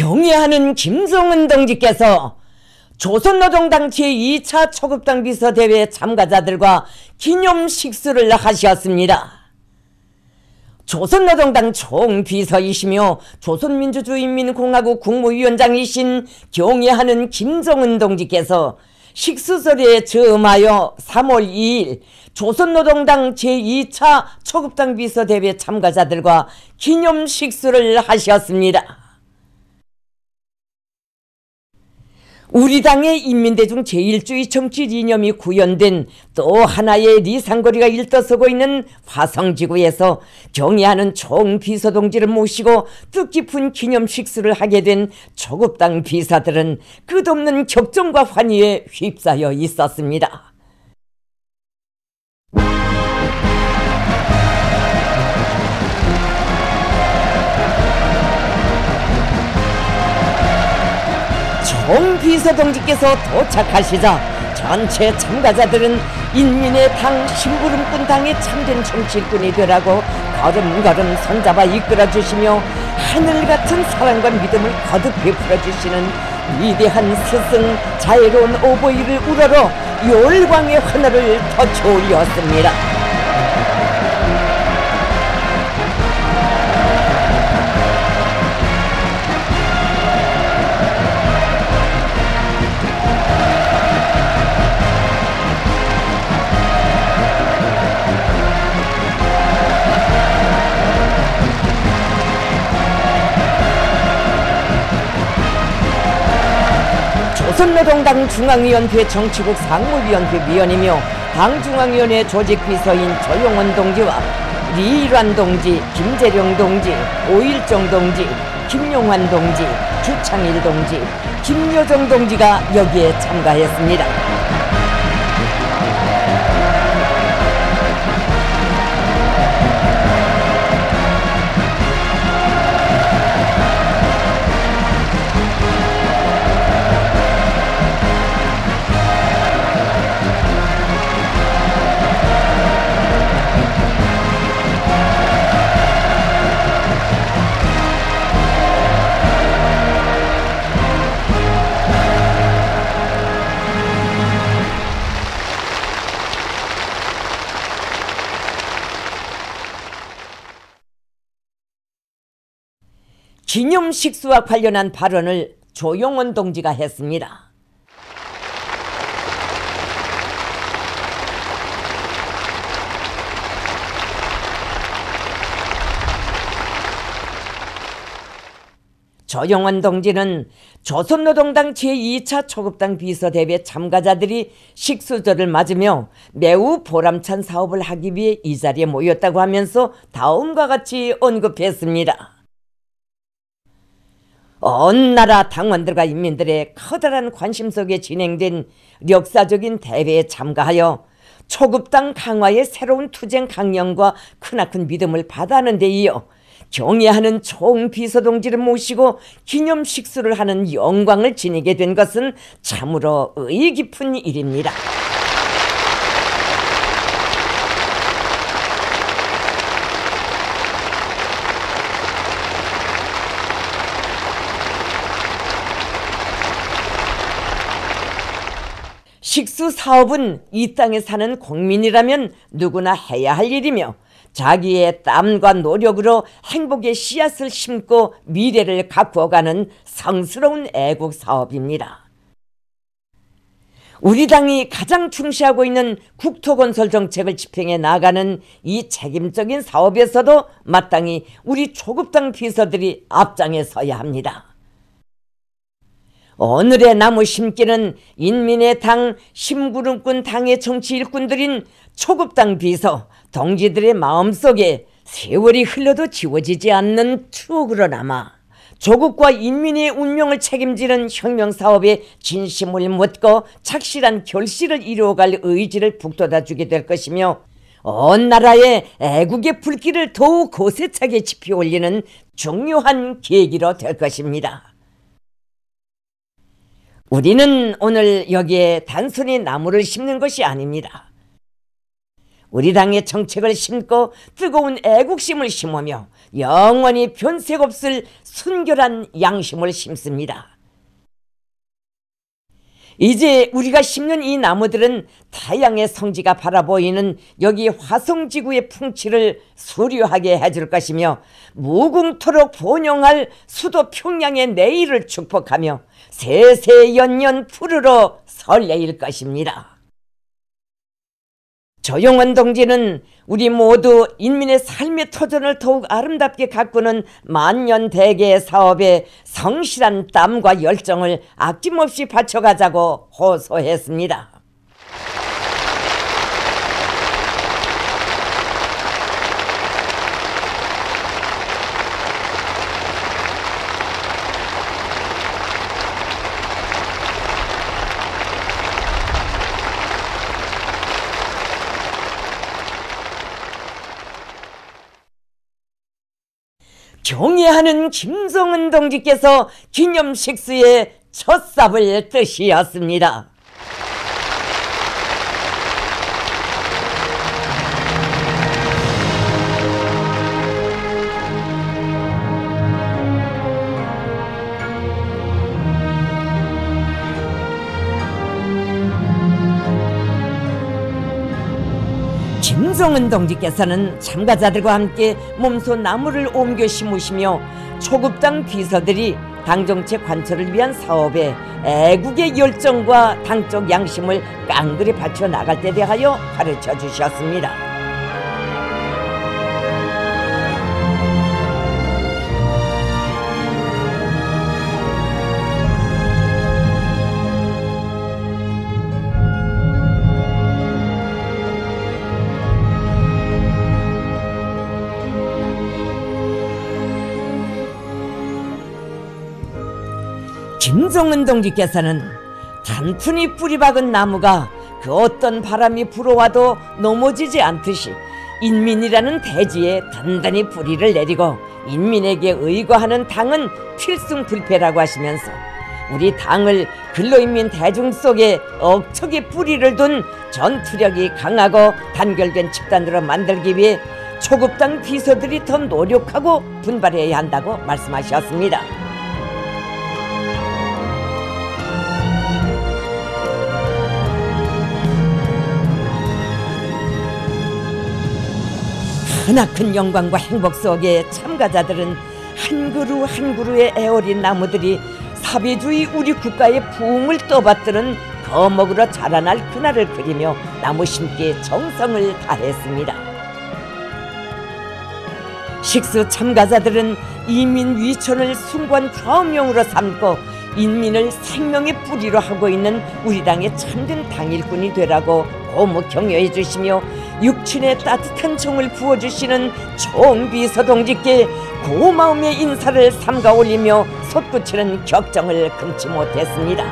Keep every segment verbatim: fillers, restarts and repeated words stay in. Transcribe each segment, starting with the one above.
경애하는 김정은 동지께서 조선노동당 제이 차 초급당 비서대회 참가자들과 기념식수를 하셨습니다. 조선노동당 총비서이시며 조선민주주의인민공화국 국무위원장이신 경애하는 김정은 동지께서 식수설에 즈음하여 삼월 이일 조선노동당 제이 차 초급당 비서대회 참가자들과 기념식수를 하셨습니다. 우리 당의 인민대중 제일주의 정치 이념이 구현된 또 하나의 리상거리가 일떠서고 있는 화성지구에서 경애하는 총비서동지를 모시고 뜻깊은 기념식수를 하게 된 초급당 비서들은 끝없는 격정과 환희에 휩싸여 있었습니다. 총비서동지께서 도착하시자 전체 참가자들은 인민의 당 심부름꾼 당의 참된 정치일꾼이 되라고 걸음걸음 손잡아 이끌어주시며 하늘같은 사랑과 믿음을 거듭 베풀어주시는 위대한 스승 자애로운 오보이를 우러러 열광의 하늘을 터쳐올렸습니다. 조선노동당 중앙위원회 정치국 상무위원회 위원이며 당중앙위원회 조직비서인 조용원 동지와 리일환 동지, 김재룡 동지, 오일정 동지, 김용환 동지, 주창일 동지, 김여정 동지가 여기에 참가했습니다. 기념식수와 관련한 발언을 조용원 동지가 했습니다. 조용원 동지는 조선노동당 제이 차 초급당 비서대회 참가자들이 식수절을 맞으며 매우 보람찬 사업을 하기 위해 이 자리에 모였다고 하면서 다음과 같이 언급했습니다. 온 나라 당원들과 인민들의 커다란 관심 속에 진행된 역사적인 대회에 참가하여 초급당 강화의 새로운 투쟁 강령과 크나큰 믿음을 받아하는 데 이어 경애하는 총비서동지를 모시고 기념식수를 하는 영광을 지니게 된 것은 참으로 의의 깊은 일입니다. 식수 사업은 이 땅에 사는 국민이라면 누구나 해야 할 일이며 자기의 땀과 노력으로 행복의 씨앗을 심고 미래를 가꾸어가는 성스러운 애국 사업입니다. 우리 당이 가장 중시하고 있는 국토건설 정책을 집행해 나가는 이 책임적인 사업에서도 마땅히 우리 초급당 비서들이 앞장에 서야 합니다. 오늘의 나무 심기는 인민의 당 심부름꾼 당의 정치 일꾼들인 초급당 비서 동지들의 마음속에 세월이 흘러도 지워지지 않는 추억으로 남아 조국과 인민의 운명을 책임지는 혁명사업에 진심을 묻고 착실한 결실을 이루어갈 의지를 북돋아주게 될 것이며 온 나라의 애국의 불길을 더욱 거세차게 지펴올리는 중요한 계기로 될 것입니다. 우리는 오늘 여기에 단순히 나무를 심는 것이 아닙니다. 우리 당의 정책을 심고 뜨거운 애국심을 심으며 영원히 변색 없을 순결한 양심을 심습니다. 이제 우리가 심는 이 나무들은 타양의 성지가 바라보이는 여기 화성지구의 풍치를 수려하게 해줄 것이며 무궁토록 번영할 수도 평양의 내일을 축복하며 세세연년 푸르러 설레일 것입니다. 조영원 동지는 우리 모두 인민의 삶의 터전을 더욱 아름답게 가꾸는 만년대계 사업에 성실한 땀과 열정을 아낌없이 바쳐가자고 호소했습니다. 경애하는 김성은 동지께서 기념식수의 첫 삽을 뜨시었습니다. 김성은 동지께서는 참가자들과 함께 몸소 나무를 옮겨 심으시며 초급당 비서들이 당정책 관철을 위한 사업에 애국의 열정과 당적 양심을 깡그리 바쳐 나갈 때 대하여 가르쳐 주셨습니다. 김성은 동지께서는 단순히 뿌리 박은 나무가 그 어떤 바람이 불어와도 넘어지지 않듯이 인민이라는 대지에 단단히 뿌리를 내리고 인민에게 의거하는 당은 필승불패라고 하시면서 우리 당을 근로인민 대중 속에 억척의 뿌리를 둔 전투력이 강하고 단결된 집단으로 만들기 위해 초급당 비서들이 더 노력하고 분발해야 한다고 말씀하셨습니다. 크나큰 영광과 행복 속에 참가자들은 한 그루 한 그루의 애어린 나무들이 사비주의 우리 국가의 부흥을 떠받드는 거목으로 자라날 그날을 그리며 나무 심기에 정성을 다했습니다. 식수 참가자들은 이민 위천을 순관 좌우명으로 삼고 인민을 생명의 뿌리로 하고 있는 우리 당의 참된 당일꾼이 되라고 고무 격려해 주시며 육친의 따뜻한 정을 부어주시는 총비서 동지께 고마움의 인사를 삼가 올리며 솟구치는 격정을 금치 못했습니다.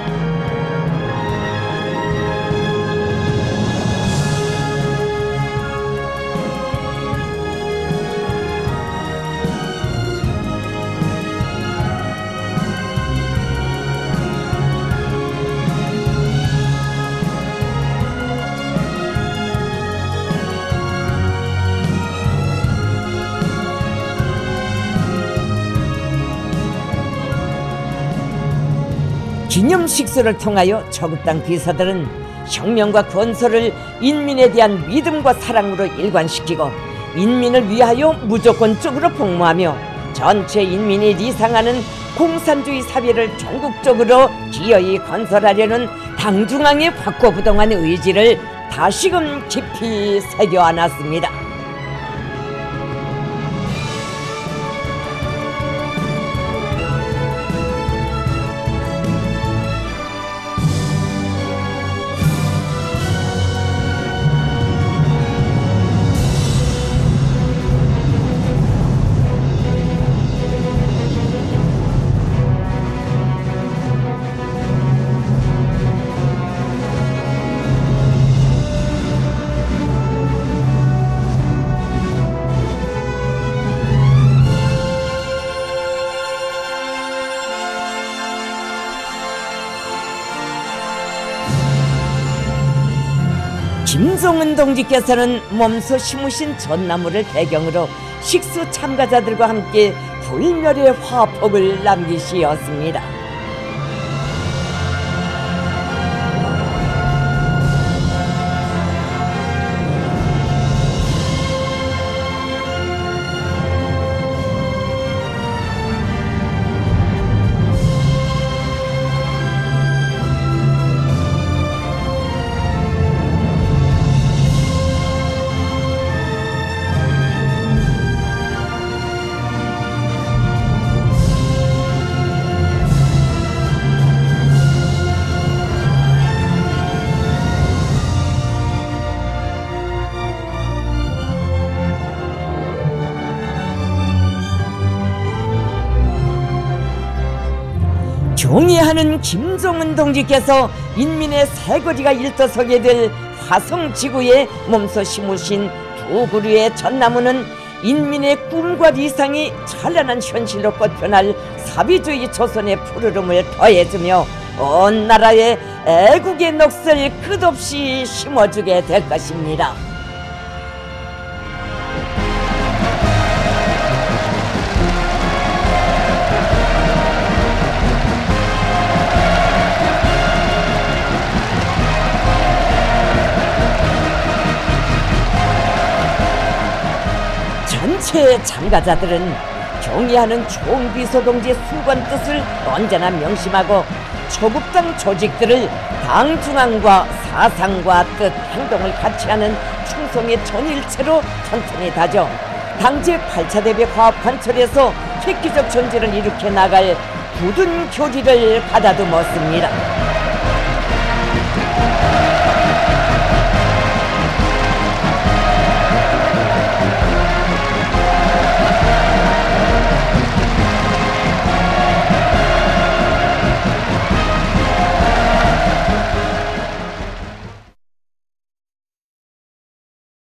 기념식수를 통하여 초급당 비서들은 혁명과 건설을 인민에 대한 믿음과 사랑으로 일관시키고 인민을 위하여 무조건적으로 복무하며 전체 인민이 리상하는 공산주의 사회를 전국적으로 기어이 건설하려는 당중앙의 확고부동한 의지를 다시금 깊이 새겨안았습니다. 김종은 동지께서는 몸소 심으신 전나무를 배경으로 식수 참가자들과 함께 불멸의 화폭을 남기시었습니다. 경애하는 김종은 동지께서 인민의 새거리가 일떠서게 될 화성지구에 몸소 심으신 두 그루의 전나무는 인민의 꿈과理想이 찬란한 현실로 꽃펴날 사비주의 조선의 푸르름을 더해주며 온 나라에 애국의 넋을 끝없이 심어주게 될 것입니다. 전체 참가자들은 경애하는 총비서 동지의 수건 뜻을 언제나 명심하고 초급당 조직들을 당 중앙과 사상과 뜻, 행동을 같이 하는 충성의 전일체로 튼튼히 다져 당 제팔 차 대비 화합관철에서 획기적 전진을 일으켜 나갈 굳은 교리를 가다듬었습니다.